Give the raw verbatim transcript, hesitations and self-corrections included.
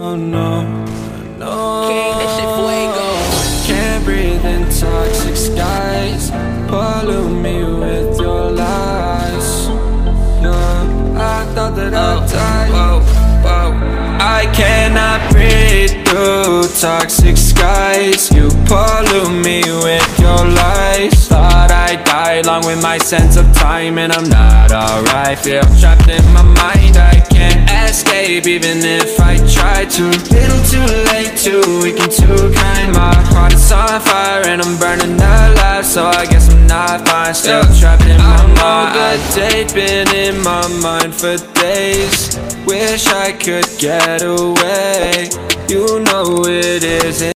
no, no, no. King, that shit fuego. Can't breathe in toxic skies. Pollute me with your lies. Yeah, I thought that I'd die. Whoa, whoa. I cannot breathe through toxic skies. You pollute me with your lies. Thought I'd die along with my sense of time, and I'm not alright. Feel trapped in my mind, I can't escape even if I try to. Little too late, too weak and too kind. My heart is on fire and I'm burning alive, so I guess I'm not fine. Still trapped in my mind. I know the date been in my mind for days. Wish I could get away. You know it isn't